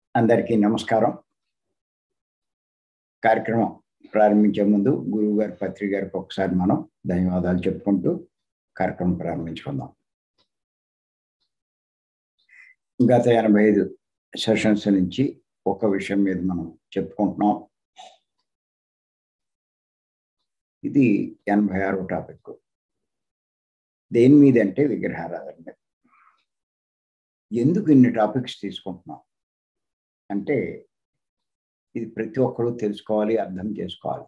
అందరికీ నమస్కారం. కార్యక్రమం ప్రారంభించే ముందు గురువు గారి పత్రిక గారికి ఒకసారి మనం ధన్యవాదాలు చెప్పుకుంటూ కార్యక్రమం ప్రారంభించుకుందాం. గత 85 సెషన్స్ నుంచి ఒక విషయం మీద మనం చెప్పుకుంటున్నాం. ఇది 86వ టాపిక్. దేని మీద అంటే విగ్రహారాధన మీద. ఎందుకు ఇన్ని టాపిక్స్ తీసుకుంటున్నాం అంటే ఇది ప్రతి ఒక్కరూ తెలుసుకోవాలి, అర్థం చేసుకోవాలి.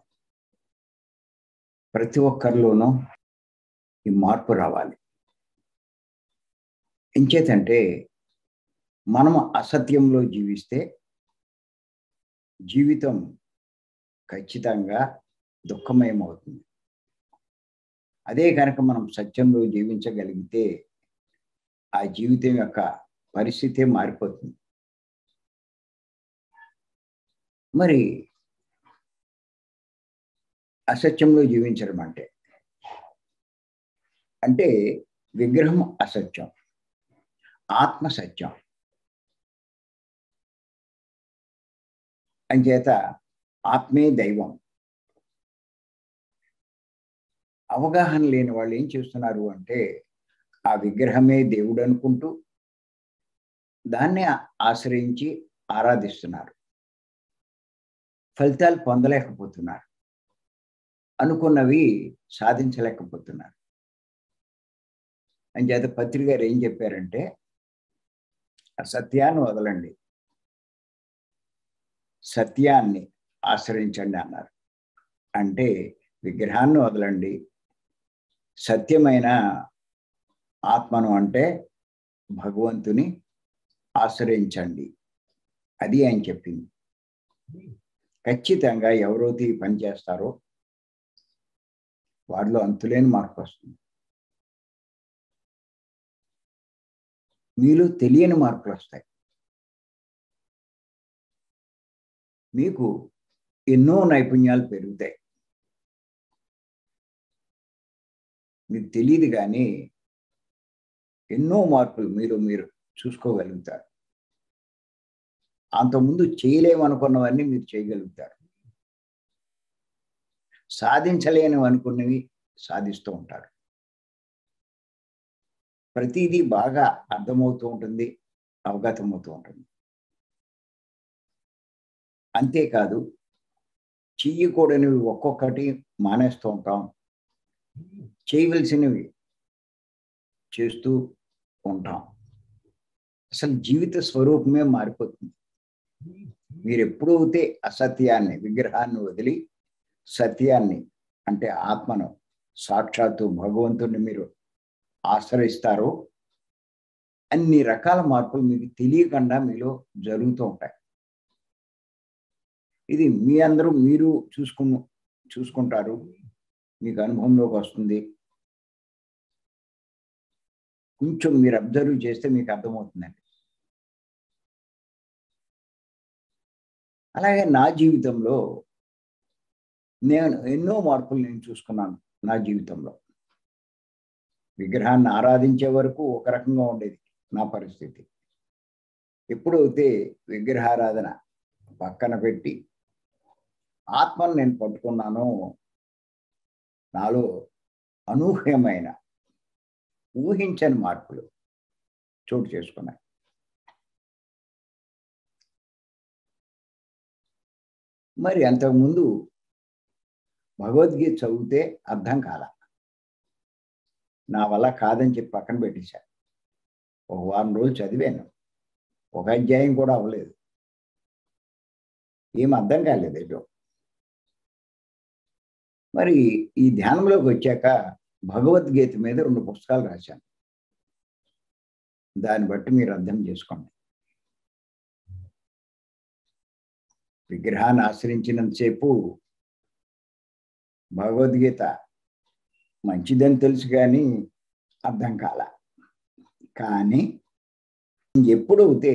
ప్రతి ఒక్కరిలోనూ ఈ మార్పు రావాలి. ఎంచేతంటే మనం అసత్యంలో జీవిస్తే జీవితం ఖచ్చితంగా దుఃఖమయమవుతుంది. అదే కనుక మనం సత్యంలో జీవించగలిగితే ఆ జీవితం యొక్క పరిస్థితే మారిపోతుంది. మరి అసత్యంలో జీవించడం అంటే విగ్రహం అసత్యం, ఆత్మ సత్యం. అంచేత ఆత్మే దైవం. అవగాహన లేని వాళ్ళు ఏం చేస్తున్నారు అంటే ఆ విగ్రహమే దేవుడు అనుకుంటూ దాన్ని ఆశ్రయించి ఆరాధిస్తున్నారు. ఫలితాలు పొందలేకపోతున్నారు, అనుకున్నవి సాధించలేకపోతున్నారు. అంచేత పత్రిక గారు ఏం చెప్పారంటే అసత్యాన్ని వదలండి, సత్యాన్ని ఆశ్రయించండి అన్నారు. అంటే విగ్రహాన్ని వదలండి, సత్యమైన ఆత్మను అంటే భగవంతుని ఆశ్రయించండి. అది ఆయన చెప్పింది. ఖచ్చితంగా ఎవరైతే ఈ పని చేస్తారో వారిలో అంతులేని మార్పు వస్తుంది. మీలో తెలియని మార్పులు వస్తాయి. మీకు ఎన్నో నైపుణ్యాలు పెరుగుతాయి. మీకు తెలియదు కానీ ఎన్నో మార్పులు మీరు చూసుకోగలుగుతారు. అంతకుముందు చేయలేమనుకున్నవన్నీ మీరు చేయగలుగుతారు. సాధించలేనివి అనుకున్నవి సాధిస్తూ ఉంటారు. ప్రతిదీ బాగా అర్థమవుతూ ఉంటుంది, అవగతమవుతూ ఉంటుంది. అంతేకాదు చెయ్యకూడనివి ఒక్కొక్కటి మానేస్తూ ఉంటాం, చేయవలసినవి చేస్తూ ఉంటాం. అసలు జీవిత స్వరూపమే మారిపోతుంది. మీరు ఎప్పుడైతే అసత్యాన్ని, విగ్రహాన్ని వదిలి సత్యాన్ని అంటే ఆత్మను, సాక్షాత్తు భగవంతుని మీరు ఆశ్రయిస్తారో అన్ని రకాల మార్పులు మీకు తెలియకుండా మీలో జరుగుతూ ఉంటాయి. ఇది మీ అందరూ మీరు చూసుకుంటారు, మీకు అనుభవంలోకి వస్తుంది. కొంచెం మీరు అబ్జర్వ్ చేస్తే మీకు అర్థమవుతుందండి. అలాగే నా జీవితంలో నేను ఎన్నో మార్పులు నేను చూసుకున్నాను. నా జీవితంలో విగ్రహాన్ని ఆరాధించే వరకు ఒక రకంగా ఉండేది నా పరిస్థితి. ఎప్పుడైతే విగ్రహారాధన పక్కన పెట్టి ఆత్మను నేను పట్టుకున్నానో నాలో అనూహ్యమైన, ఊహించని మార్పులు చోటు చేసుకున్నాయి. మరి అంతకుముందు భగవద్గీత చదివితే అర్థం కాల. నా వల్ల కాదని చెప్పి పక్కన పెట్టేశాను. ఒక వారం రోజులు చదివాను, ఒక అధ్యాయం కూడా అవ్వలేదు, ఏం అర్థం కాలేదు ఏదో. మరి ఈ ధ్యానంలోకి వచ్చాక భగవద్గీత మీద 2 పుస్తకాలు రాశాను. దాన్ని బట్టి మీరు అర్థం చేసుకోండి. విగ్రహాన్ని ఆశ్రయించినంతసేపు భగవద్గీత మంచిదని తెలుసు కానీ అర్థం కాల. కానీ ఎప్పుడైతే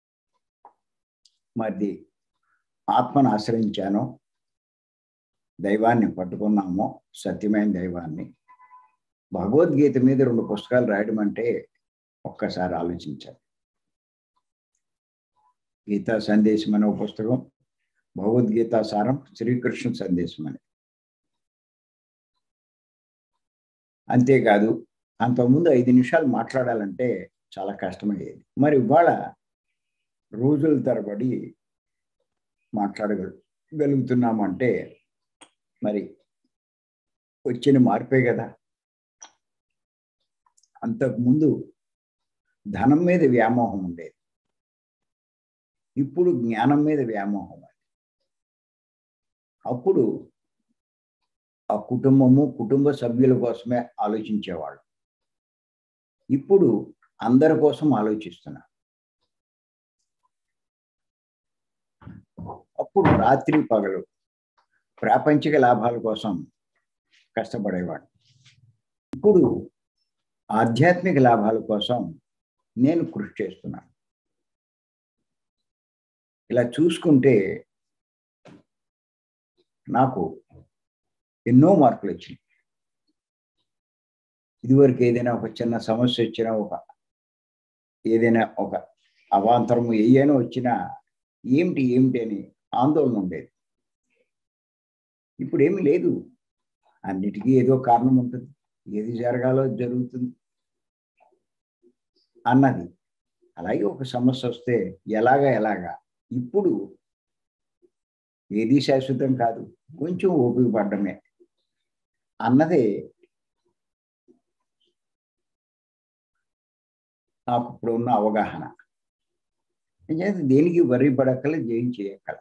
మరి ఆత్మను ఆశ్రయించానో, దైవాన్ని పట్టుకున్నామో, సత్యమైన దైవాన్ని, భగవద్గీత మీద 2 పుస్తకాలు రాయడం అంటే ఒక్కసారి ఆలోచించాలి. గీతా సందేశం అనే ఒక పుస్తకం, భగవద్గీతా సారం, శ్రీకృష్ణ సందేశం అని. అంతేకాదు అంతకుముందు 5 నిమిషాలు మాట్లాడాలంటే చాలా కష్టమయ్యేది. మరి ఇవాళ రోజుల తరబడి మాట్లాడగలుగుతున్నామంటే మరి వచ్చిన మార్పే కదా. అంతకుముందు ధనం మీద వ్యామోహం ఉండేది, ఇప్పుడు జ్ఞానం మీద వ్యామోహం. అప్పుడు ఆ కుటుంబ సభ్యుల కోసమే ఆలోచించేవాళ్ళు, ఇప్పుడు అందరి కోసం ఆలోచిస్తున్నారు. అప్పుడు రాత్రి పగలు ప్రాపంచిక లాభాల కోసం కష్టపడేవాడు, ఇప్పుడు ఆధ్యాత్మిక లాభాల కోసం నేను కృషి చేస్తున్నాను. ఇలా చూసుకుంటే నాకు ఎన్నో మార్పులు వచ్చినాయి. ఇదివరకు ఏదైనా ఒక చిన్న సమస్య వచ్చినా, ఏదైనా ఒక అవాంతరము ఏదైనా వచ్చినా ఏమిటి అని ఆందోళన ఉండేది. ఇప్పుడు ఏమీ లేదు, అన్నిటికీ ఏదో కారణం ఉంటుంది, ఏది జరగాలో జరుగుతుంది అన్నది. అలాగే ఒక సమస్య వస్తే ఎలాగా ఇప్పుడు ఏది శాశ్వతం కాదు, కొంచెం ఓపిక పడ్డమే అన్నదే నాకు ఇప్పుడు ఉన్న అవగాహన. దేనికి వర్రీ పడక్కల, జయం చేయక్కల.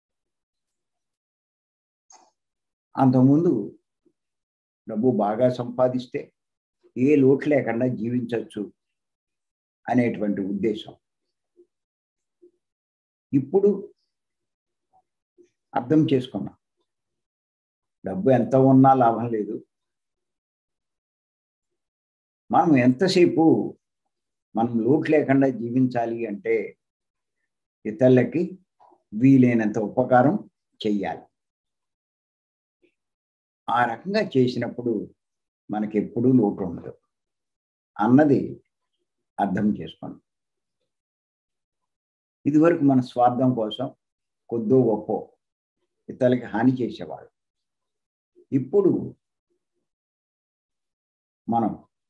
అంతకుముందు డబ్బు బాగా సంపాదిస్తే ఏ లోటు లేకుండా జీవించవచ్చు అనేటువంటి ఉద్దేశం. ఇప్పుడు అర్థం చేసుకున్నా, డబ్బు ఎంత ఉన్నా లాభం లేదు. మనం ఎంతసేపు మనం లోటు లేకుండా జీవించాలి అంటే ఇతరులకి వీలైనంత ఉపకారం చెయ్యాలి. ఆ రకంగా చేసినప్పుడు మనకి ఎప్పుడూ లోటు ఉండదు అన్నది అర్థం చేసుకోండి. ఇదివరకు మన స్వార్థం కోసం కొద్దో గొప్ప ఇతరులకి హాని చేసేవాడు, ఇప్పుడు మనం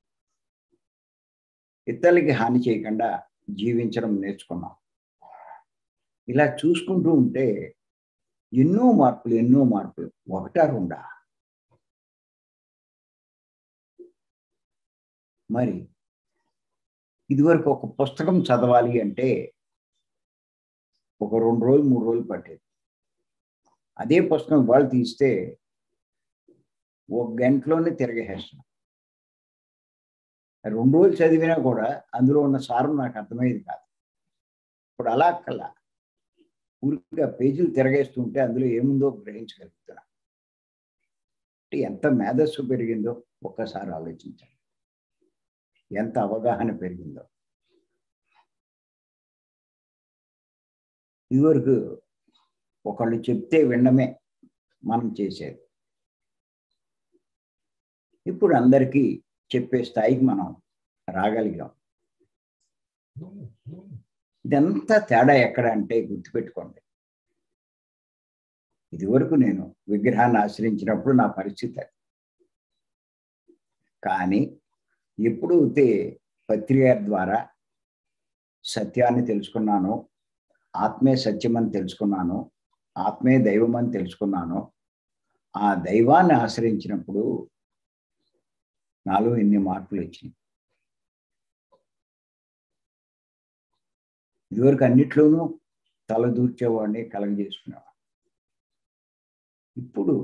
ఇతరులకి హాని చేయకుండా జీవించడం నేర్చుకున్నాం. ఇలా చూసుకుంటూ ఉంటే ఎన్నో మార్పులు, ఒకటా రెండా. మరి ఇదివరకు ఒక పుస్తకం చదవాలి అంటే ఒక 2 రోజులు 3 రోజులు పట్టేది. అదే పుస్తకం వాళ్ళు తీస్తే 1 గంటలోనే తిరగేస్తున్నాం. 2 రోజులు చదివినా కూడా అందులో ఉన్న సారం నాకు అర్థమయ్యేది కాదు. ఇప్పుడు అలా కల్లా ఊరిగా పేజీలు తిరగేస్తుంటే అందులో ఏముందో గ్రహించగలుగుతున్నా. ఎంత మేధస్సు పెరిగిందో ఒక్కసారి ఆలోచించండి, ఎంత అవగాహన పెరిగిందో. ఇదివరకు ఒకళ్ళు చెప్తే వినడమే మనం చేసేది, ఇప్పుడు అందరికీ చెప్పే స్థాయికి మనం రాగలిగాం. ఇదంతా తేడా ఎక్కడ అంటే గుర్తుపెట్టుకోండి, ఇదివరకు నేను విగ్రహాన్ని ఆశ్రయించినప్పుడు నా పరిస్థితి అది. కానీ ఎప్పుడైతే పత్రిక ద్వారా సత్యాన్ని తెలుసుకున్నాను, ఆత్మే సత్యం అని తెలుసుకున్నాను, ఆత్మే దైవం అని తెలుసుకున్నాను, ఆ దైవాన్ని ఆశ్రయించినప్పుడు నాలో ఎన్ని మార్పులు వచ్చినాయి. ఇదివరకు అన్నిట్లోనూ తలదూర్చేవాడిని, కలగజేసుకునేవాడిని. ఇప్పుడు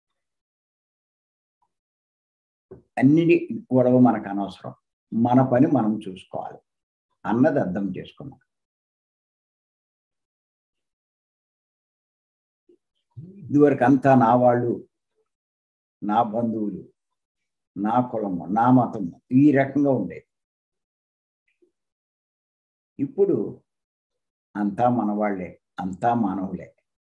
అన్నిటి గొడవ మనకు అనవసరం, మన పని మనం చూసుకోవాలి అన్నది అర్థం చేసుకున్నాం. ఇదివరకు అంతా నా వాళ్ళు, నా బంధువులు, నా కులము, నా మతము, ఈ రకంగా ఉండేది. ఇప్పుడు అంతా మనవాళ్లే, అంతా మానవులే,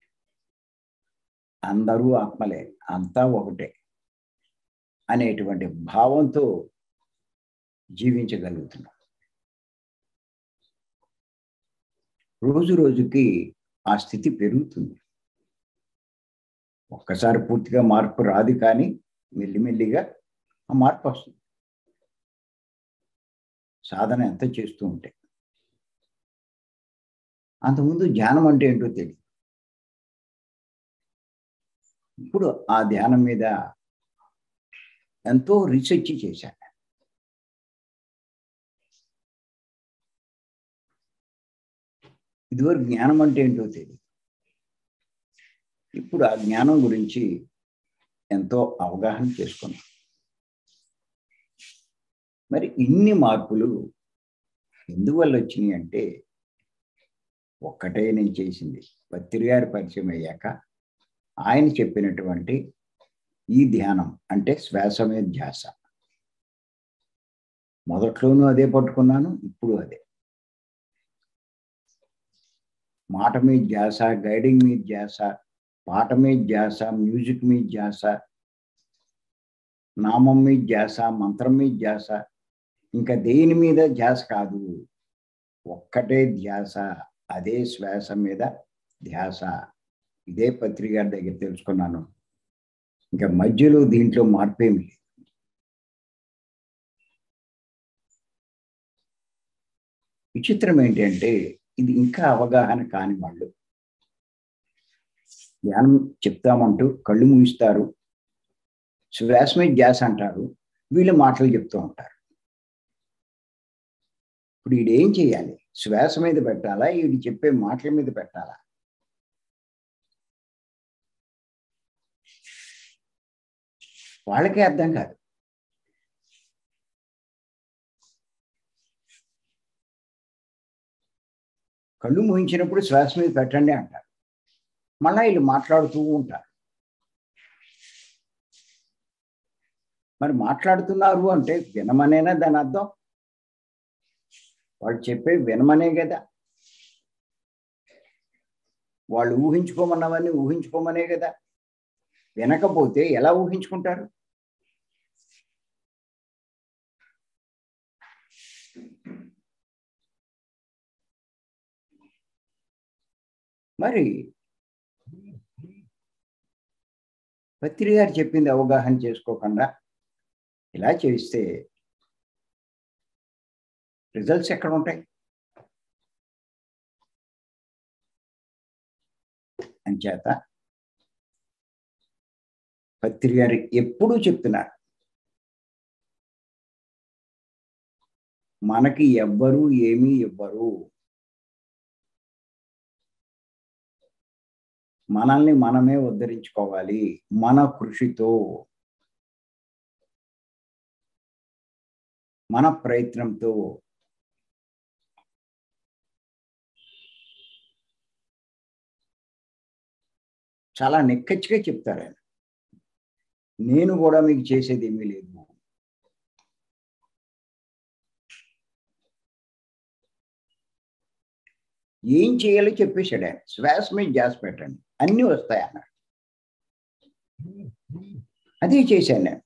అందరూ ఆత్మలే, అంతా ఒకటే అనేటువంటి భావంతో జీవించగలుగుతున్నాం. రోజు రోజుకి ఆ స్థితి పెరుగుతుంది. ఒక్కసారి పూర్తిగా మార్పు రాదు, కానీ మెల్లిమెల్లిగా ఆ మార్పు వస్తుంది సాధన ఎంత చేస్తూ ఉంటే. అంతకుముందు ధ్యానం అంటే ఏంటో తెలియదు. ఇప్పుడు ఆ ధ్యానం మీద ఎంతో రీసెర్చ్ చేశాను. ఇదివరకు జ్ఞానం అంటే ఏంటో తెలియదు. ఇప్పుడు ఆ జ్ఞానం గురించి ఎంతో అవగాహన చేసుకున్నాం. మరి ఇన్ని మార్పులు ఎందువల్ల వచ్చినాయి అంటే, ఒక్కటే నేను చేసింది. పత్రి గారి పరిచయం అయ్యాక ఆయన చెప్పినటువంటి ఈ ధ్యానం అంటే శ్వాస మీద ధ్యాస. మొదట్లోనూ అదే పట్టుకున్నాను, ఇప్పుడు అదే. మాట మీద ధ్యాస, గైడింగ్ మీద ధ్యాస, పాట మీద ధ్యాస, మ్యూజిక్ మీద ధ్యాస, నామం మీద ధ్యాస, మంత్రం మీద ధ్యాస, ఇంకా దేని మీద ధ్యాస కాదు, ఒక్కటే ధ్యాస, అదే శ్వాస మీద ధ్యాస. ఇదే పత్రి గారి దగ్గర తెలుసుకున్నాను. ఇంకా మధ్యలో దీంట్లో మార్పేమి లేదు. విచిత్రం ఏంటంటే, ఇది ఇంకా అవగాహన కాని వాళ్ళు ధ్యానం చెప్తామంటూ కళ్ళు మూయిస్తారు, శ్వాస మీద ధ్యాస అంటారు, వీళ్ళు మాటలు చెప్తూ ఉంటారు. ఇప్పుడు వీడేం చేయాలి? శ్వాస మీద పెట్టాలా, వీడు చెప్పే మాటల మీద పెట్టాలా? వాళ్ళకే అర్థం కాదు. కళ్ళు మూయించినప్పుడు శ్వాస మీద పెట్టండి అంటారు, మళ్ళా వీళ్ళు మాట్లాడుతూ ఉంటారు. మరి మాట్లాడుతున్నారు అంటే వినమనేనా దాని అర్థం? వాళ్ళు చెప్పే వినమనే కదా. వాళ్ళు ఊహించుకోమన్నవన్నీ ఊహించుకోమనే కదా. వినకపోతే ఎలా ఊహించుకుంటారు? మరి పత్రి గారు చెప్పింది అవగాహన చేసుకోకుండా ఇలా చేస్తే రిజల్ట్స్ ఎక్కడ ఉంటాయి? అంచేత పత్రి గారు ఎప్పుడూ చెప్తున్నారు, మనకి ఎవ్వరూ ఏమీ ఇవ్వరు, మనల్ని మనమే ఉద్ధరించుకోవాలి మన కృషితో, మన ప్రయత్నంతో. చాలా నిక్కచ్చిగా చెప్తారు ఆయన. నేను కూడా మీకు చేసేది ఏమీ లేదు, ఏం చేయాలో చెప్పేశాడు ఆయన. శ్వాస మీద ధ్యాస పెట్టండి, అన్నీ వస్తాయి అన్నాడు. అదే చేశాను నేను.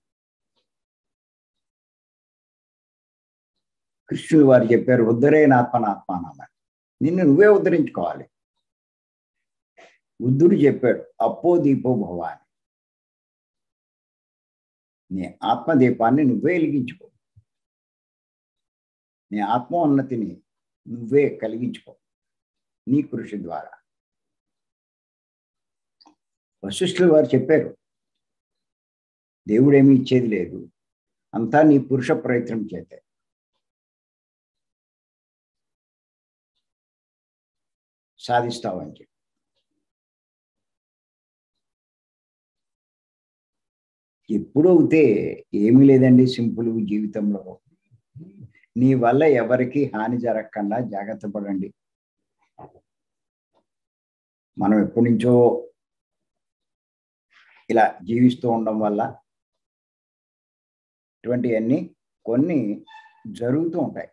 కృష్ణుడు వారు చెప్పారు, ఉద్ధరేణ ఆత్మనాత్మానామని. నిన్ను నువ్వే ఉద్ధరించుకోవాలి. బుద్ధుడు చెప్పాడు, అప్పో దీపో భవ అని. నీ ఆత్మదీపాన్ని నువ్వే వెలిగించుకో, నీ ఆత్మోన్నతిని నువ్వే కలిగించుకో నీ కృషి ద్వారా. వశిష్ఠులు వారు చెప్పారు, దేవుడేమీ ఇచ్చేది లేదు, అంతా నీ పురుష ప్రయత్నం చేతే సాధిస్తావని చెప్పి. ఎప్పుడు అవుతే ఏమీ లేదండి, సింపుల్ జీవితంలో. నీ వల్ల ఎవరికి హాని జరగకుండా జాగ్రత్త పడండి. మనం ఎప్పటి నుంచో ఇలా జీవిస్తూ ఉండడం వల్ల ఇటువంటివన్నీ కొన్ని జరుగుతూ ఉంటాయి.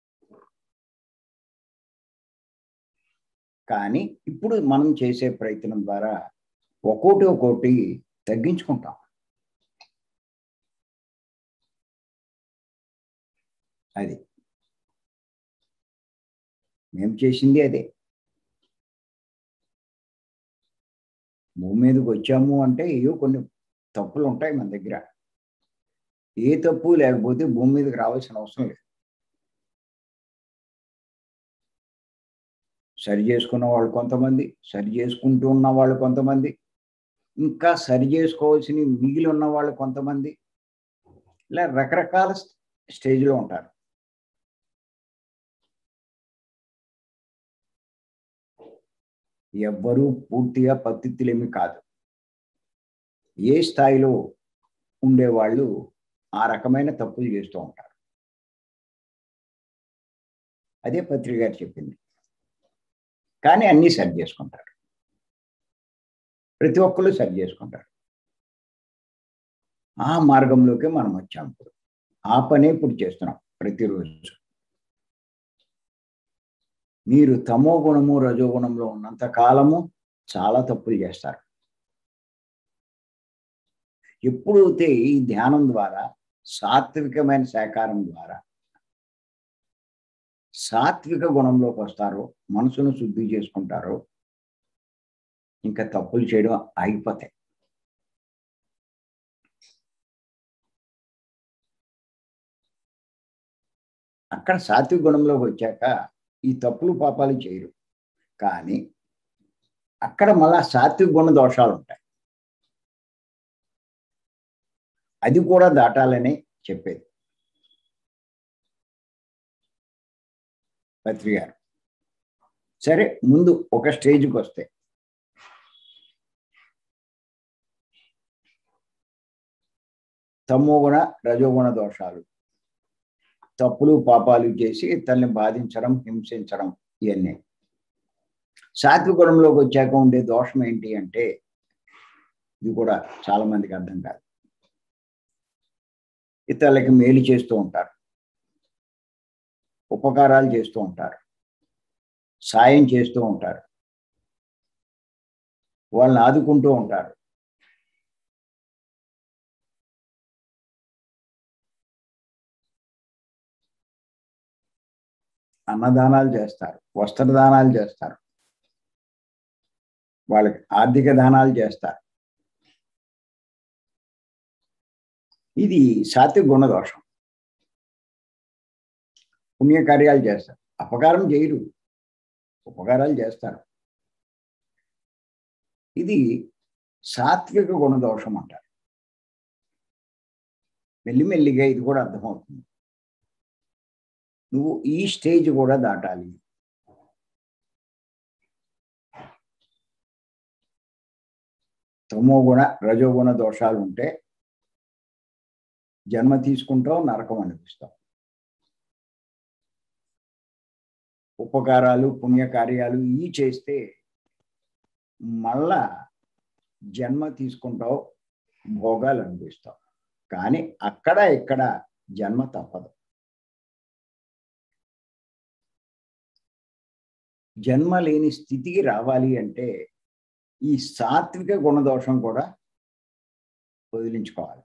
కానీ ఇప్పుడు మనం చేసే ప్రయత్నం ద్వారా ఒక్కోటి తగ్గించుకుంటాం. అది మేము చేసింది అదే. భూమి మీదకి వచ్చాము అంటే ఏవో కొన్ని తప్పులు ఉంటాయి మన దగ్గర. ఏ తప్పు లేకపోతే భూమి మీదకి రావాల్సిన అవసరం లేదు. సరి చేసుకున్న వాళ్ళు కొంతమంది, సరి చేసుకుంటూ ఉన్న వాళ్ళు కొంతమంది, ఇంకా సరి చేసుకోవాల్సిన మిగిలి ఉన్న వాళ్ళు కొంతమంది, ఇలా రకరకాల స్టేజ్లో ఉంటారు. ఎవ్వరూ పూర్తిగా పత్తిత్తులేమి కాదు. ఏ స్థాయిలో ఉండేవాళ్ళు ఆ రకమైన తప్పులు చేస్తూ ఉంటారు. అదే పత్రిక గారు చెప్పింది. కానీ అన్నీ సరి చేసుకుంటారు. ప్రతి ఒక్కళ్ళు సరి చేసుకుంటారు. ఆ మార్గంలోకి మనం వచ్చాం. ఇప్పుడు ఆ పనే ఇప్పుడు చేస్తున్నాం ప్రతిరోజు. మీరు తమో గుణము రజోగుణంలో ఉన్నంత కాలము చాలా తప్పులు చేస్తారు. ఎప్పుడైతే ఈ ధ్యానం ద్వారా సాత్వికమైన శాకారం ద్వారా సాత్విక గుణంలోకి వస్తారో, మనసును శుద్ధి చేసుకుంటారో, ఇంకా తప్పులు చేయడం ఆగిపోతాయి. అక్కడ సాత్విక గుణంలోకి వచ్చాక ఈ తప్పులు పాపాలు చేయరు. కానీ అక్కడ మళ్ళా సాత్విక గుణ దోషాలు ఉంటాయి. అది కూడా దాటాలని చెప్పేది పత్రి గారు. సరే, ముందు ఒక స్టేజ్కి వస్తే తమోగుణ రజోగుణ దోషాలు, తప్పులు పాపాలు చేసి తల్ని బాధించడం, హింసించడం, ఇవన్నీ. సాత్విక గుణంలోకి వచ్చాక ఉండే దోషం ఏంటి అంటే, ఇది కూడా చాలా మందికి అర్థం కాదు. ఇతరులకి మేలు చేస్తూ ఉంటారు, ఉపకారాలు చేస్తూ ఉంటారు, సాయం చేస్తూ ఉంటారు, వాళ్ళని ఆదుకుంటూ ఉంటారు. అన్నదానాలు చేస్తారు, వస్త్రదానాలు చేస్తారు, వాళ్ళకి ఆర్థిక దానాలు చేస్తారు. ఇది సాత్విక గుణదోషం. పుణ్యకార్యాలు చేస్తారు, అపకారం చేయరు, ఉపకారాలు చేస్తారు. ఇది సాత్విక గుణదోషం అంటారు. మెల్లిమెల్లిగా ఇది కూడా అర్థమవుతుంది. నువ్వు ఈ స్టేజ్ కూడా దాటాలి. తమోగుణ రజోగుణ దోషాలు ఉంటే జన్మ తీసుకుంటావు, నరకం అనిపిస్తావు. ఉపకారాలు పుణ్యకార్యాలు ఈ చేస్తే మళ్ళా జన్మ తీసుకుంటావు, భోగాలు అనిపిస్తావు. కానీ అక్కడ ఇక్కడ జన్మ తప్పదు. జన్మ లేని స్థితికి రావాలి అంటే ఈ సాత్విక గుణదోషం కూడా వదిలించుకోవాలి.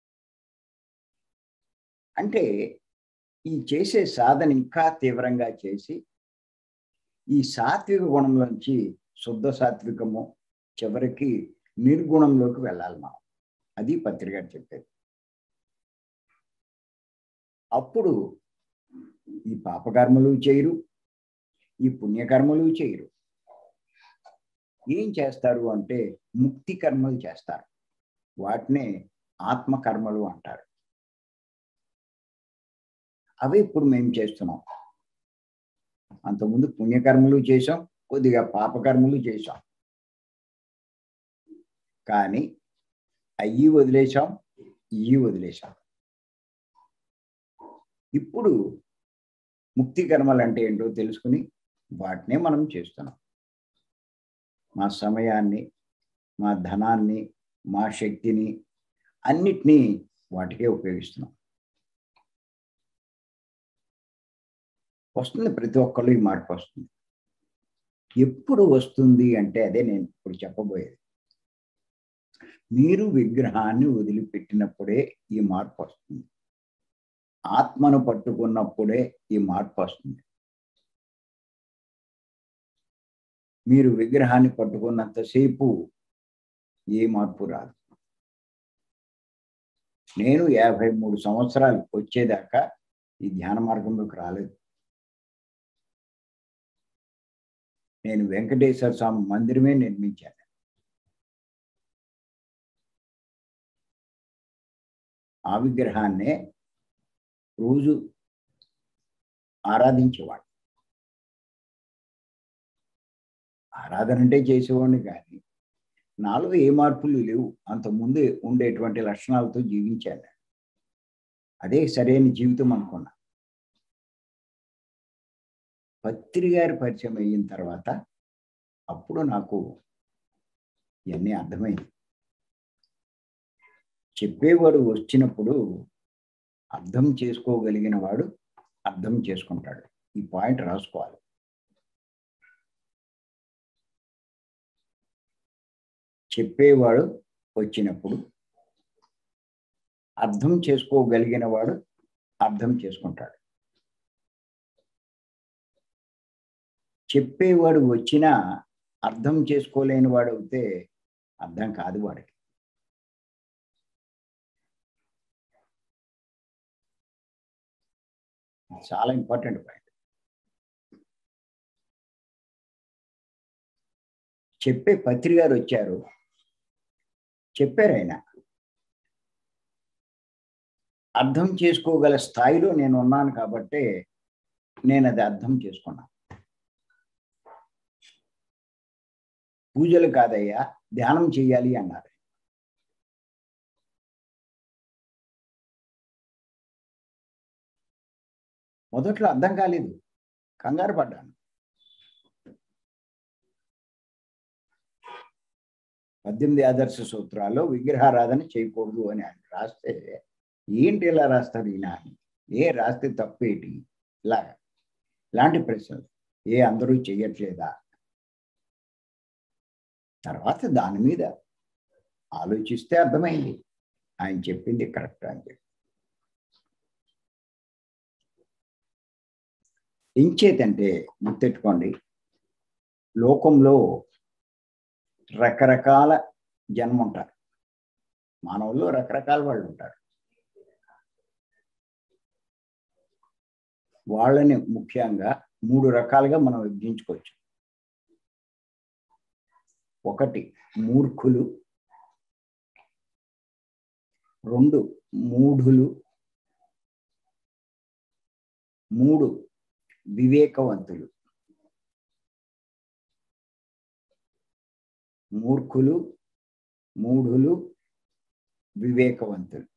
అంటే ఈ చేసే సాధన ఇంకా తీవ్రంగా చేసి ఈ సాత్విక గుణంలోంచి శుద్ధ సాత్వికము చివరికి నిర్గుణంలోకి వెళ్ళాలి మనం. అది పత్రిక చెప్పేది. అప్పుడు ఈ పాపకర్మలు చేయరు, ఈ పుణ్యకర్మలు చేయరు. ఏం చేస్తారు అంటే ముక్తి కర్మలు చేస్తారు. వాటినే ఆత్మకర్మలు అంటారు. అవి ఇప్పుడు మేము చేస్తున్నాం. అంతకుముందు పుణ్యకర్మలు చేసాం, కొద్దిగా పాపకర్మలు చేసాం. కానీ అయ్యి వదిలేసాం, ఇవి వదిలేసాం. ఇప్పుడు ముక్తి కర్మలు అంటే ఏంటో తెలుసుకుని వాటినే మనం చేస్తున్నాం. మా సమయాన్ని, మా ధనాన్ని, మా శక్తిని అన్నిటినీ వాటికే ఉపయోగిస్తున్నాం. వస్తుంది, ప్రతి ఒక్కళ్ళు ఈ మార్పు వస్తుంది. ఎప్పుడు వస్తుంది అంటే అదే నేను ఇప్పుడు చెప్పబోయేది. మీరు విగ్రహాన్ని వదిలిపెట్టినప్పుడే ఈ మార్పు వస్తుంది. ఆత్మను పట్టుకున్నప్పుడే ఈ మార్పు వస్తుంది. మీరు విగ్రహాన్ని పట్టుకున్నంతసేపు ఏ మార్పు రాదు. నేను 53 సంవత్సరాలు వచ్చేదాకా ఈ ధ్యాన మార్గంలోకి రాలేదు. నేను వెంకటేశ్వర స్వామి మందిరమే నిర్మించాను. ఆ విగ్రహాన్నే రోజు ఆరాధించేవాడు. ఆరాధన అంటే చేసేవాడిని, కానీ నాలో ఏ మార్పులు లేవు. అంతకుముందు ఉండేటువంటి లక్షణాలతో జీవించాను. అదే సరైన జీవితం అనుకున్నా. పత్రి గారి పరిచయం అయిన తర్వాత అప్పుడు నాకు ఇవన్నీ అర్థమైంది. చెప్పేవాడు వచ్చినప్పుడు అర్థం చేసుకోగలిగిన వాడు అర్థం చేసుకుంటాడు. ఈ పాయింట్ రాసుకోవాలి. చెప్పేవాడు వచ్చినప్పుడు అర్థం చేసుకోగలిగిన వాడు అర్థం చేసుకుంటాడు. చెప్పేవాడు వచ్చినా అర్థం చేసుకోలేని వాడు అయితే అర్థం కాదు వాడికి. చాలా ఇంపార్టెంట్ పాయింట్. చెప్పే పత్రి గారు వచ్చారు, చెప్పారు. ఆయన అర్థం చేసుకోగల స్థాయిలో నేను ఉన్నాను కాబట్టి నేను అది అర్థం చేసుకున్నాను. పూజలు కాదయ్యా, ధ్యానం చెయ్యాలి అన్నారు. మొదట్లో అర్థం కాలేదు, కంగారు పడ్డాను. 18 ఆదర్శ సూత్రాల్లో విగ్రహారాధన చేయకూడదు అని ఆయన రాస్తే, ఏంటి ఇలా రాస్తారు ఈయన అని, రాస్తే తప్పేటి, ఇలాంటి ప్రశ్నలు. అందరూ చెయ్యట్లేదా? తర్వాత దాని మీద ఆలోచిస్తే అర్థమైంది ఆయన చెప్పింది కరెక్ట్ అని చెప్పి. ఇంచేతంటే గుర్తెట్టుకోండి, లోకంలో రకరకాల జన్మ ఉంటారు. మానవుల్లో రకరకాల వాళ్ళు ఉంటారు. వాళ్ళని ముఖ్యంగా 3 రకాలుగా మనం విభజించుకోవచ్చు. 1 మూర్ఖులు, 2 మూఢులు, 3 వివేకవంతులు. మూర్ఖులు, మూఢులు, వివేకవంతులు.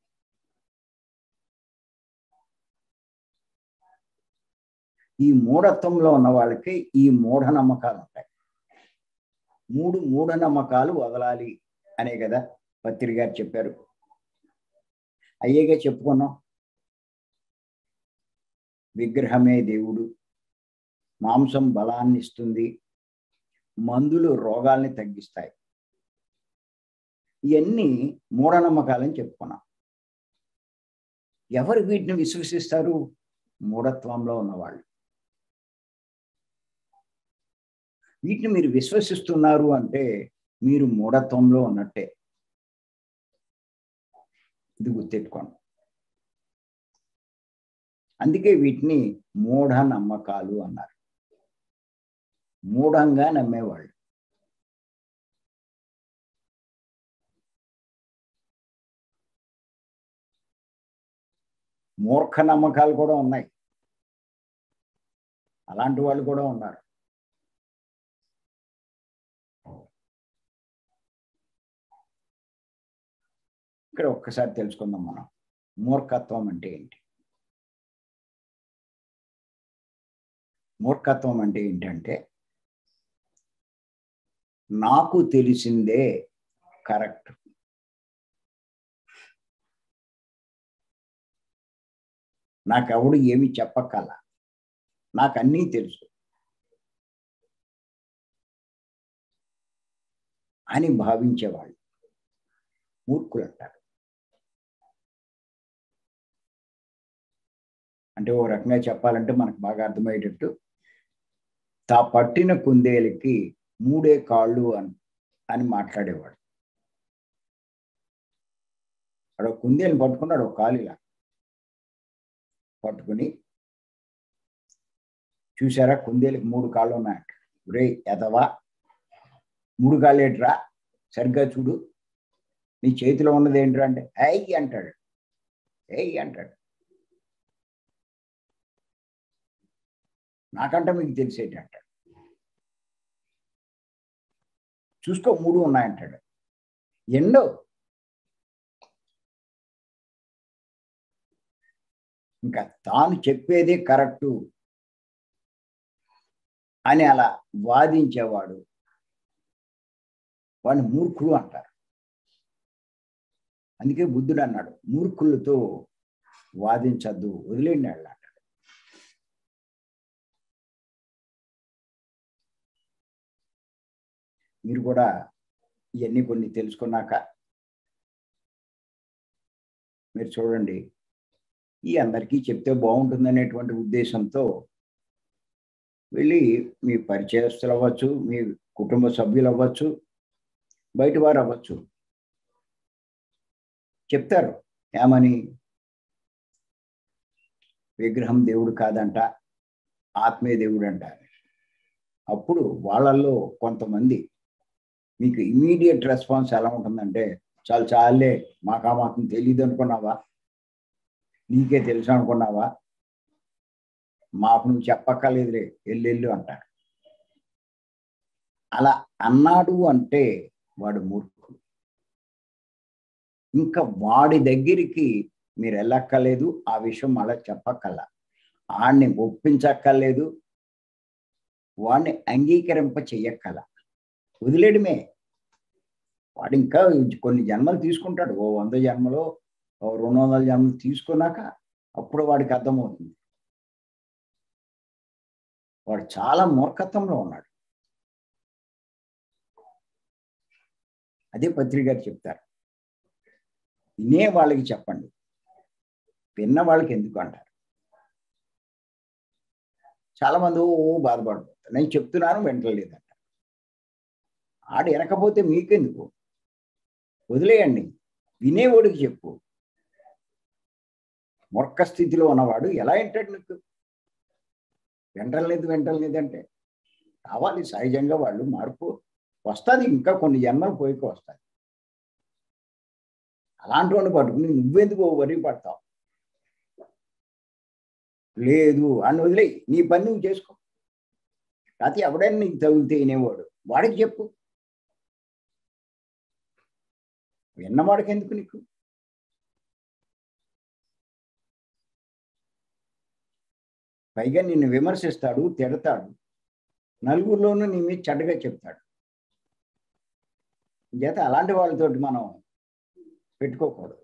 ఈ మూఢత్వంలో ఉన్న వాళ్ళకి ఈ మూఢనమ్మకాలు ఉంటాయి. 3 మూఢనమ్మకాలు వదలాలి అనే కదా పత్రి గారు చెప్పారు. అయ్యేగా చెప్పుకున్నాం. విగ్రహమే దేవుడు, మాంసం బలాన్ని ఇస్తుంది, మందులు రోగాల్ని తగ్గిస్తాయి. ఇవన్నీ మూఢనమ్మకాలని చెప్పుకున్నాం. ఎవరు వీటిని విశ్వసిస్తారు? మూఢత్వంలో ఉన్నవాళ్ళు. వీటిని మీరు విశ్వసిస్తున్నారు అంటే మీరు మూఢత్వంలో ఉన్నట్టే. ఇది గుర్తెట్టుకోండి. అందుకే వీటిని మూఢ నమ్మకాలు అన్నారు. మూఢంగా నమ్మేవాళ్ళు. మూర్ఖ నమ్మకాలు కూడా ఉన్నాయి, అలాంటి వాళ్ళు కూడా ఉన్నారు. ఇక్కడ ఒక్కసారి తెలుసుకుందాం మనం, మూర్ఖత్వం అంటే ఏంటి. మూర్ఖత్వం అంటే ఏంటంటే, నాకు తెలిసిందే కరెక్ట్, నాకెవడు ఏమి చెప్పక్కల, నాకు అన్నీ తెలుసు అని భావించేవాళ్ళు మూర్ఖులు అంటారు. అంటే ఓ రకంగా చెప్పాలంటే మనకు బాగా అర్థమయ్యేటట్టు, తా పట్టిన కుందేలకి 3 కాళ్ళు అని మాట్లాడేవాడు. అక్కడ కుందేలు పట్టుకున్నాడు ఒక కాలిలా పట్టుకుని, చూసారా కుందేలుకి 3 కాళ్ళు ఉన్నాయంట. రే ఎదవా, 3 కాళ్ళు ఏంట్రా, సరిగ్గా చూడు, నీ చేతిలో ఉన్నది ఏంట్రా అంటే ఏయ్ అంటాడు. ఏయ్ అంటాడు. నాకంటే మీకు తెలిసేటి అంటాడు. చూసుకో 3 ఉన్నాయంటాడు. ఎండో ఇంకా తాను చెప్పేదే కరెక్టు అని అలా వాదించేవాడు వాడిని మూర్ఖుడు అంటారు. అందుకే బుద్ధుడు అన్నాడు, మూర్ఖులతో వాదించద్దు, వదిలేండి అన్నాడు. మీరు కూడా ఇవన్నీ కొన్ని తెలుసుకున్నాక మీరు చూడండి, ఈ అందరికీ చెప్తే బాగుంటుందనేటువంటి ఉద్దేశంతో వెళ్ళి మీ పరిచయస్తులు అవ్వచ్చు, మీ కుటుంబ సభ్యులు అవ్వచ్చు, బయట వారు అవ్వచ్చు, చెప్తారు ఏమని, విగ్రహం దేవుడు కాదంట, ఆత్మే దేవుడు అంట. అప్పుడు వాళ్ళల్లో కొంతమంది మీకు ఇమీడియట్ రెస్పాన్స్ ఎలా ఉంటుందంటే, చాలే మాకు ఆ మాత్రం తెలియదు అనుకున్నావా, నీకే తెలుసు అనుకున్నావా, మాకు నువ్వు చెప్పక్కర్లేదులే, ఎల్లెళ్ళు అంటారు. అలా అన్నాడు అంటే వాడు మూర్ఖుడు. ఇంకా వాడి దగ్గరికి మీరు వెళ్ళక్కర్లేదు, ఆ విషయం మళ్ళీ చెప్పక్కర్లా, వాడిని ఒప్పించక్కర్లేదు, వాడిని అంగీకరింప చెయ్యక్కల, వదిలేయడమే. వాడు ఇంకా కొన్ని జన్మలు తీసుకుంటాడు, ఓ 100 జన్మలో, ఓ 200 జన్మలు తీసుకున్నాక అప్పుడు వాడికి అర్థమవుతుంది వాడు చాలా మూర్ఖత్వంలో ఉన్నాడు. అదే పత్రిక గారు చెప్తారు, వినే వాళ్ళకి చెప్పండి, విన్న వాళ్ళకి ఎందుకు అంటారు. చాలా మంది బాధపడిపోతారు, నేను చెప్తున్నాను వింటలేదంట. ఆడు వినకపోతే మీకెందుకు, వదిలేయండి, వినేవాడికి చెప్పు. మూర్ఖ స్థితిలో ఉన్నవాడు ఎలా వింటాడు నీకు, వెంటలేదంటే కావాలి, సహజంగా వాళ్ళు మార్పు వస్తుంది, ఇంకా కొన్ని జన్మలు పోయిక వస్తుంది. అలాంటి వాడిని పట్టుకుని నువ్వెందుకు వరి పడతావు, లేదు అని వదిలేయి, నీ పని నువ్వు చేసుకో. కాకపోతే ఎవడైనా నీకు తగిలితే వినేవాడు వాడికి చెప్పు, విన్నవాడికి ఎందుకు నీకు. పైగా నిన్ను విమర్శిస్తాడు, తిడతాడు, నలుగురిలోనూ నీ మీద చెడ్డగా చెప్తాడు. చేత అలాంటి వాళ్ళతోటి మనం పెట్టుకోకూడదు.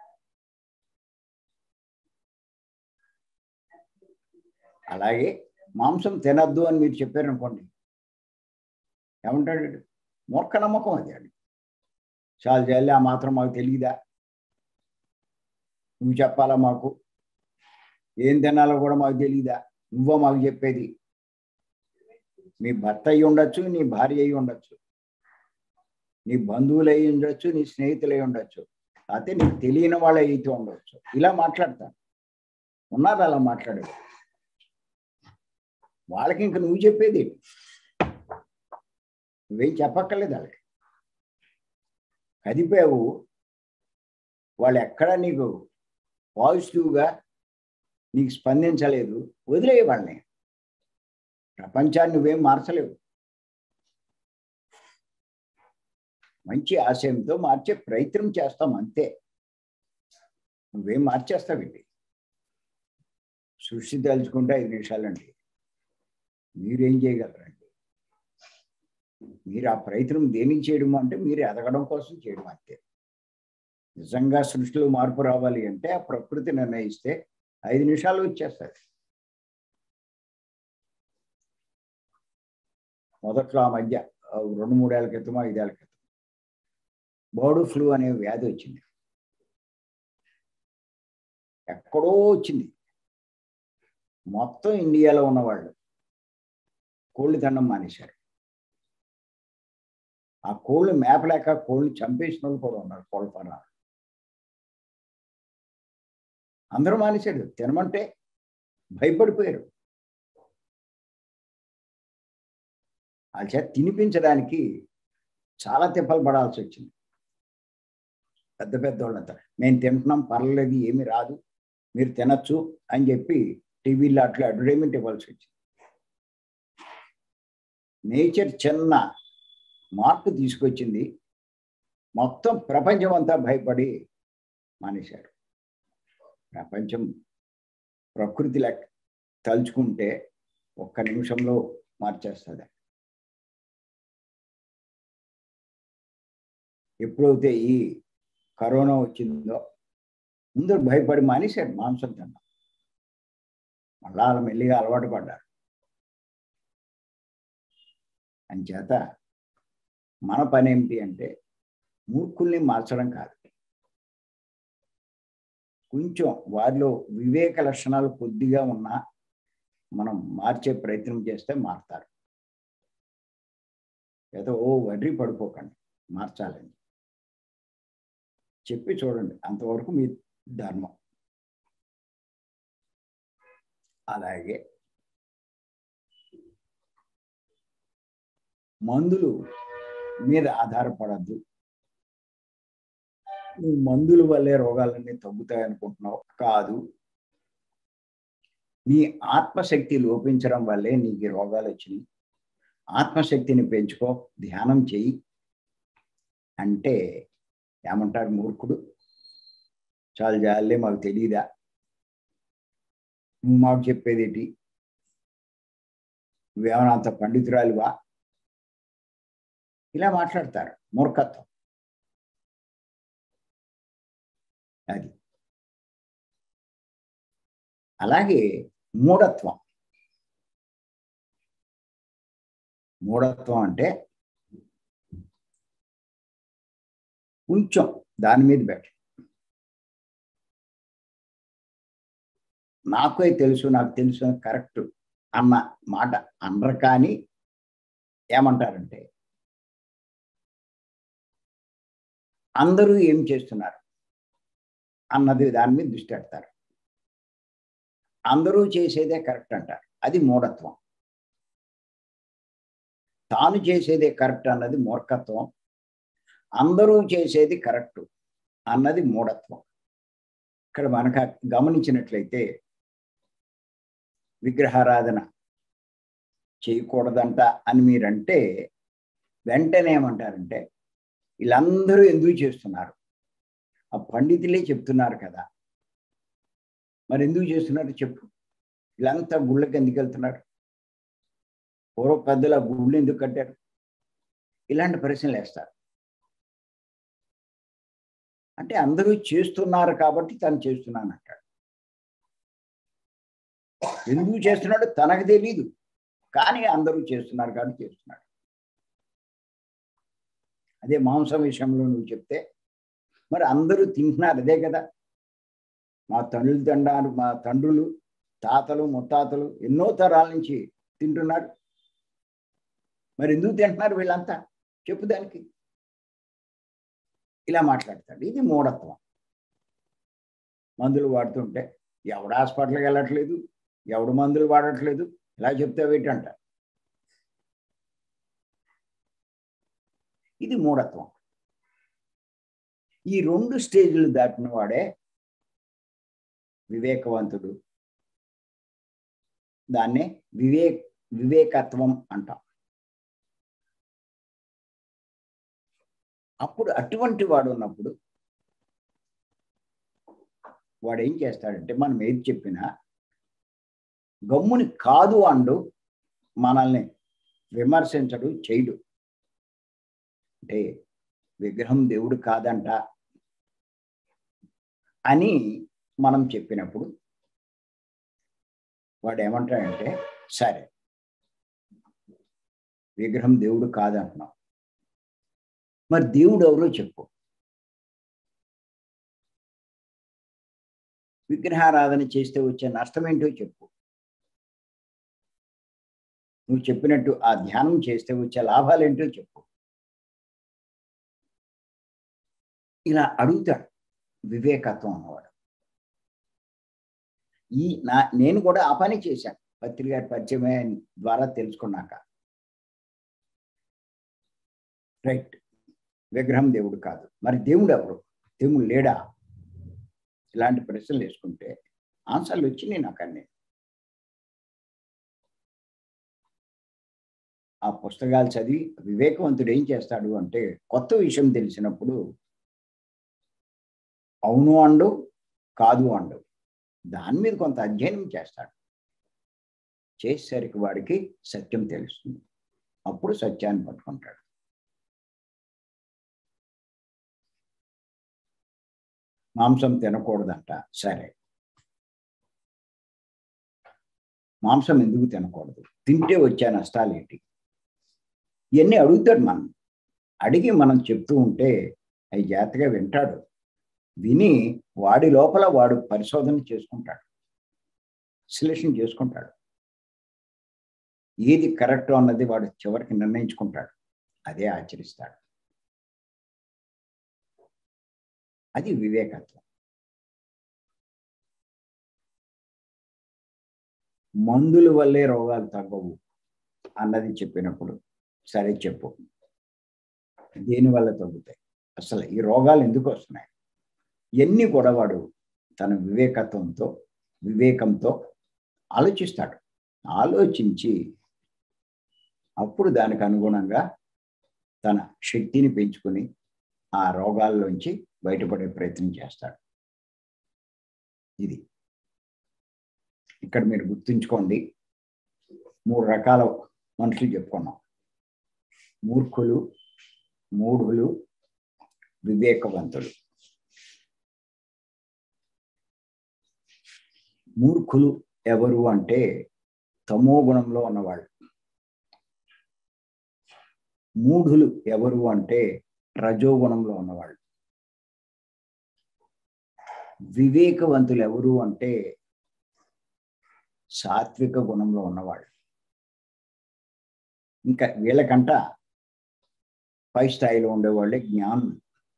అలాగే మాంసం తినద్దు అని మీరు చెప్పారనుకోండి, ఏమంటాడు, మూర్ఖ నమ్మకం అది. అది చాలు ఆ మాత్రం మాకు తెలియదా, నువ్వు చెప్పాలా, మాకు ఏం తినాలో కూడా మాకు తెలియదా, నువ్వో మాకు చెప్పేది. మీ భర్త అయి ఉండొచ్చు, నీ భార్య అయి ఉండొచ్చు, నీ బంధువులు అయి ఉండొచ్చు, నీ స్నేహితులు అయి ఉండొచ్చు, అయితే నీకు తెలియని వాళ్ళు అయితే ఉండొచ్చు. ఇలా మాట్లాడతాను, ఉన్నారు అలా మాట్లాడేది. వాళ్ళకి ఇంక నువ్వు చెప్పేది, నువ్వేం చెప్పక్కర్లేదు వాళ్ళకి. కదిపావు, వాళ్ళు ఎక్కడా నీకు పాజిటివ్గా నీకు స్పందించలేదు, వదిలేయ వాళ్ళని. ప్రపంచాన్ని నువ్వేం మార్చలేవు. మంచి ఆశయంతో మార్చే ప్రయత్నం చేస్తాం అంతే, నువ్వేం మార్చేస్తావండి. సృష్టి తలుచుకుంటే 5 నిమిషాలండి, మీరేం చేయగలరండి. మీరు ఆ ప్రయత్నం దేనికి చేయడం అంటే మీరు ఎదగడం కోసం చేయడం అంతే. నిజంగా సృష్టిలో మార్పు రావాలి అంటే ఆ ప్రకృతి నిర్ణయిస్తే 5 నిమిషాలు వచ్చేస్తుంది. మొదట్లో ఆ మధ్య 2-3 ఏళ్ల క్రితమో 5 ఏళ్ల క్రితం బర్డ్ ఫ్లూ అనే వ్యాధి వచ్చింది. ఎక్కడో వచ్చింది, మొత్తం ఇండియాలో ఉన్నవాళ్ళు కోళ్ళు తినడం మానేశారు. ఆ కోళ్ళు మేపలేక కోళ్ళు చంపేసిన వాళ్ళు కూడా ఉన్నారు, కోళ్ళ ఫారాలు. అందరూ మానేశాడు. తినమంటే భయపడిపోయారు. ఆ చేత తినిపించడానికి చాలా తిప్పలు పడాల్సి వచ్చింది. పెద్ద పెద్ద వాళ్ళంతా మేము తింటున్నాం, పర్లేదు, ఏమి రాదు, మీరు తినచ్చు అని చెప్పి టీవీలో అట్లా అడ్వర్టైజ్మెంట్ ఇవ్వాల్సి వచ్చింది. నేచర్ చిన్న మార్పు తీసుకొచ్చింది. మొత్తం ప్రపంచం అంతా భయపడి మానేశారు. ప్రపంచం ప్రకృతి లెక్క తలుచుకుంటే ఒక్క నిమిషంలో మార్చేస్తుంది. ఎప్పుడైతే ఈ కరోనా వచ్చిందో ముందు భయపడి మానేశారు మాంసం తినడం. మళ్ళా అలా మెల్లిగా అలవాటు పడ్డారు. అంచేత మన పని ఏమిటి అంటే మూర్ఖుల్ని మార్చడం కాదు, కొంచెం వారిలో వివేక లక్షణాలు కొద్దిగా ఉన్నా మనం మార్చే ప్రయత్నం చేస్తే మారుతారు. ఏదో వడ్రీ పడిపోకండి, మార్చాలని చెప్పి చూడండి, అంతవరకు మీ ధర్మం. అలాగే మందులు మీద ఆధారపడద్దు. నువ్వు మందుల వల్లే రోగాలన్నీ తగ్గుతాయి అనుకుంటున్నావు, కాదు. నీ ఆత్మశక్తి లోపించడం వల్లే నీకు రోగాలు వచ్చినాయి. ఆత్మశక్తిని పెంచుకో, ధ్యానం చెయ్యి అంటే ఏమంటారు మూర్ఖుడు? చాలా జాలే, మాకు తెలియదా, నువ్వు మాకు చెప్పేదేటి, నువ్వేమైనా అంత పండితురాలివా, ఇలా మాట్లాడతారు. మూర్ఖత్వం అది. అలాగే మూఢత్వం. మూఢత్వం అంటే కొంచెం దాని మీద పెట్టి నాకే తెలుసు, నాకు తెలుసు, కరెక్ట్ అన్న మాట అనరు. కానీ ఏమంటారంటే అందరూ ఏం చేస్తున్నారు అన్నది దాని మీద దృష్టి పెడతారు. అందరూ చేసేదే కరెక్ట్ అంటారు, అది మూఢత్వం. తాను చేసేదే కరెక్ట్ అన్నది మూర్ఖత్వం. అందరూ చేసేది కరెక్ట్ అన్నది మూఢత్వం. ఇక్కడ మనకు గమనించినట్లయితే విగ్రహారాధన చేయకూడదంట అని మీరంటే వెంటనే ఏమంటారంటే వీళ్ళందరూ ఎందుకు చేస్తున్నారు, ఆ పండితులే చెప్తున్నారు కదా, మరి ఎందుకు చేస్తున్నారు చెప్పు, వీళ్ళంతా గుళ్ళకి ఎందుకు వెళ్తున్నారు, పూర్వ పెద్దల గుళ్ళు ఎందుకు కట్టారు, ఇలాంటి ప్రశ్నలు వేస్తారు. అంటే అందరూ చేస్తున్నారు కాబట్టి తను చేస్తున్నాను అంటాడు. ఎందుకు చేస్తున్నాడు తనకు తెలీదు, కానీ అందరూ చేస్తున్నారు కాబట్టి చేస్తున్నాడు. అదే మాంసం విషయంలో నువ్వు చెప్తే మరి అందరూ తింటున్నారు, అదే కదా. మా తండ్రులు తాతలు ముత్తాతలు ఎన్నో తరాల నుంచి తింటున్నారు, మరి ఎందుకు తింటున్నారు వీళ్ళంతా చెప్పు దానికి. ఇలా మాట్లాడతాడు. ఇది మూఢత్వం. మందులు వాడుతుంటే ఎవడు హాస్పిటల్కి వెళ్ళట్లేదు, ఎవడు మందులు వాడట్లేదు, ఇలా చెప్తావేంటంట. ఇది మూఢత్వం. ఈ 2 స్టేజ్లు దాటిన వాడే వివేకవంతుడు. దాన్నే వివేకత్వం అంటాం. అప్పుడు అటువంటి వాడు ఉన్నప్పుడు వాడు ఏం చేస్తాడంటే మనం ఏది చెప్పినా గమ్ముని కాదు అండు, మనల్ని విమర్శించడు, చేయడు. అంటే విగ్రహం దేవుడు కాదంట అని మనం చెప్పినప్పుడు వాడు ఏమంటాడంటే సరే విగ్రహం దేవుడు కాదంటున్నాం, మరి దేవుడు ఎవరో చెప్పు, విగ్రహారాధన చేస్తే వచ్చే నష్టం ఏంటో చెప్పు, నువ్వు చెప్పినట్టు ఆ ధ్యానం చేస్తే వచ్చే లాభాలు ఏంటో చెప్పు. ఇలా అడుగుతాడు వివేకత్వం అన్నవాడు. నేను కూడా ఆ పని చేశాను. పత్రి గారి పరిచయం ద్వారా తెలుసుకున్నాక, రైట్, విగ్రహం దేవుడు కాదు, మరి దేవుడు ఎవరు, దేవుడు లేడా, ఇలాంటి ప్రశ్నలు వేసుకుంటే ఆన్సర్లు వచ్చినాయి నాకు అన్నీ. ఆ పుస్తకాలు చదివి వివేకవంతుడు ఏం చేస్తాడు అంటే, కొత్త విషయం తెలిసినప్పుడు అవును అండు, కాదు అండు, దాని మీద కొంత అధ్యయనం చేస్తాడు. చేసేసరికి వాడికి సత్యం తెలుస్తుంది. అప్పుడు సత్యాన్ని పట్టుకుంటాడు. మాంసం తినకూడదంట, సరే, మాంసం ఎందుకు తినకూడదు, తింటే వచ్చే నష్టాలు ఏంటి, ఇవన్నీ అడుగుతాడు. మనం అడిగి మనం చెప్తూ ఉంటే అవి జాగ్రత్తగా వింటాడు. విని వాడి లోపల వాడు పరిశోధన చేసుకుంటాడు, విశ్లేషణ చేసుకుంటాడు. ఏది కరెక్ట్ అన్నది వాడు చివరికి నిర్ణయించుకుంటాడు, అదే ఆచరిస్తాడు. అది వివేకత్వం. మందుల వల్లే రోగాలు తగ్గవు అన్నది చెప్పినప్పుడు, సరే చెప్పు, దేనివల్ల తగ్గుతాయి, అసలు ఈ రోగాలు ఎందుకు వస్తున్నాయి, ఇవన్నీ కూడా వాడు తన వివేకంతో ఆలోచిస్తాడు. ఆలోచించి అప్పుడు దానికి అనుగుణంగా తన శక్తిని పెంచుకుని ఆ రోగాల్లోంచి బయటపడే ప్రయత్నం చేస్తాడు. ఇది ఇక్కడ మీరు గుర్తుంచుకోండి. 3 రకాల మనుషులు చెప్పుకున్నాం: మూర్ఖులు, మూఢులు, వివేకవంతులు. మూర్ఖులు ఎవరు అంటే తమో గుణంలో ఉన్నవాళ్ళు. మూఢులు ఎవరు అంటే రజోగుణంలో ఉన్నవాళ్ళు. వివేకవంతులు ఎవరు అంటే సాత్విక గుణంలో ఉన్నవాళ్ళు. ఇంకా వీళ్ళకంట పై స్థాయిలో ఉండేవాళ్ళే జ్ఞానులు.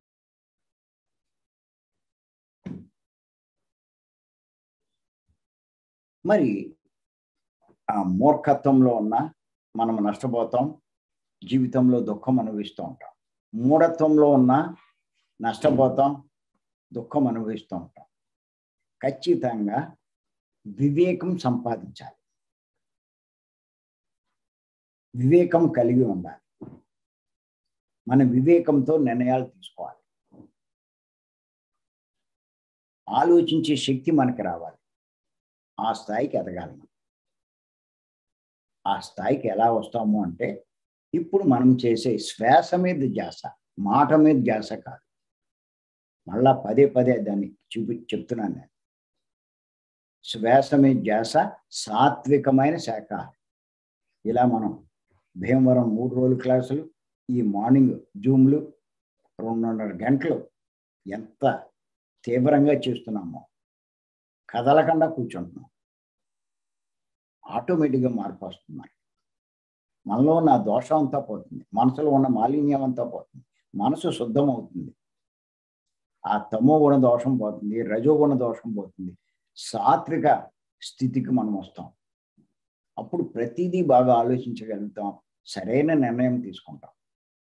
మరి ఆ మూర్ఖత్వంలో ఉన్న మనం నష్టపోతాం, జీవితంలో దుఃఖం అనుభవిస్తూ ఉంటాం. మూఢత్వంలో ఉన్న నష్టపోతాం, దుఃఖం అనుభవిస్తూ ఉంటాం. ఖచ్చితంగా వివేకం సంపాదించాలి, వివేకం కలిగి ఉండాలి. మన వివేకంతో నిర్ణయాలు తీసుకోవాలి, ఆలోచించే శక్తి మనకి రావాలి. ఆ స్థాయికి ఎదగాలి. ఆ స్థాయికి ఎలా వస్తాము అంటే, ఇప్పుడు మనం చేసే శ్వాస మీద ధ్యాస, మాట మీద ధ్యాస కాదు. మళ్ళా పదే దాన్ని చెప్తున్నాను నేను. శ్వాస మీద ధ్యాస, సాత్వికమైన శాఖాహారం. ఇలా మనం భీమవరం 3 రోజుల క్లాసులు, ఈ మార్నింగ్ జూమ్లు 2.5 గంటలు ఎంత తీవ్రంగా చేస్తున్నామో, కదలకుండా కూర్చుంటున్నాం. ఆటోమేటిక్గా మార్పు వస్తుంది. మనలో ఉన్న దోషం అంతా పోతుంది, మనసులో ఉన్న మాలిన్యం అంతా పోతుంది, మనసు శుద్ధం అవుతుంది. ఆ తమో గుణ దోషం పోతుంది, రజోగుణ దోషం పోతుంది, సాత్విక స్థితికి మనం వస్తాం. అప్పుడు ప్రతిదీ బాగా ఆలోచించగలుగుతాం, సరైన నిర్ణయం తీసుకుంటాం.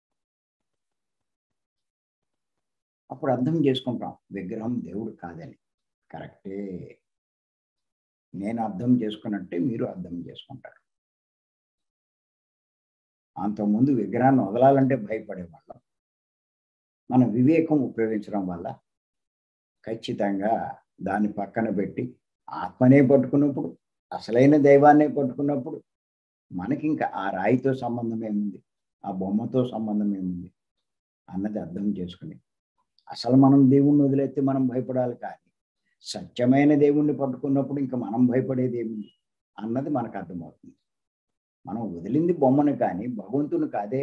అప్పుడు అర్థం చేసుకుంటాం, విగ్రహం దేవుడు కాదని. కరెక్టే, నేను అర్థం చేసుకున్నట్టే మీరు అర్థం చేసుకుంటారు. అంతకుముందు విగ్రహాన్ని వదలాలంటే భయపడేవాళ్ళం. మన వివేకం ఉపయోగించడం వల్ల ఖచ్చితంగా దాన్ని పక్కన పెట్టి ఆత్మనే పట్టుకున్నప్పుడు, అసలైన దైవాన్నే పట్టుకున్నప్పుడు మనకి ఇంకా ఆ రాయితో సంబంధం ఏముంది, ఆ బొమ్మతో సంబంధం ఏముంది అన్నది అర్థం చేసుకుని, అసలు మనం దేవుణ్ణి వదిలేస్తే మనం భయపడాలి, కానీ సత్యమైన దేవుణ్ణి పట్టుకున్నప్పుడు ఇంకా మనం భయపడేది ఏముంది అన్నది మనకు అర్థమవుతుంది. మనం వదిలింది బొమ్మను కానీ భగవంతుని కాదే.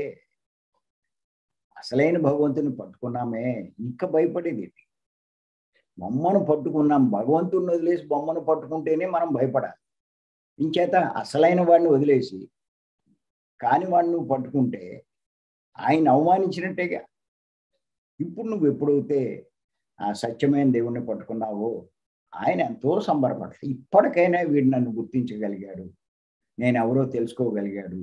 అసలైన భగవంతుని పట్టుకున్నామే, ఇంకా భయపడేది ఏంటి? బొమ్మను పట్టుకున్నాం, భగవంతుని వదిలేసి బొమ్మను పట్టుకుంటేనే మనం భయపడాలి. ఇంచేత అసలైన వాడిని వదిలేసి కాని వాడిని నువ్వు పట్టుకుంటే ఆయన అవమానించినట్టేగా. ఇప్పుడు నువ్వు ఎప్పుడైతే ఆ సత్యమైన దేవుణ్ణి పట్టుకున్నావో ఆయన ఎంతో సంబరపడతాడు. ఇప్పటికైనా వీడు నన్ను గుర్తించగలిగాడు, నేను ఎవరో తెలుసుకోగలిగాడు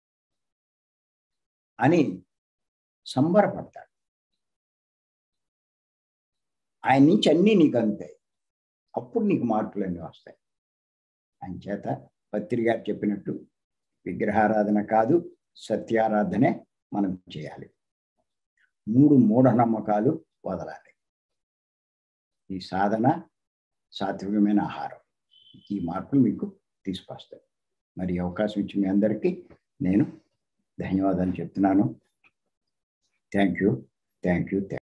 అని సంబరపడతాడు. ఆయన నుంచి అన్నీ నీకు అందుతాయి. అప్పుడు నీకు మార్పులన్నీ వస్తాయి. అంచేత పత్రి గారు చెప్పినట్టు విగ్రహారాధన కాదు, సత్యారాధనే మనం చేయాలి. 3 మూఢనమ్మకాలు వదలాలి. ఈ సాధన, సాత్వికమైన ఆహారం, ఈ మార్పులు మీకు తీసుకొస్తాయి. మరి అవకాశం ఇచ్చి మీ అందరికీ నేను ధన్యవాదాలు చెప్తున్నాను. Thank you.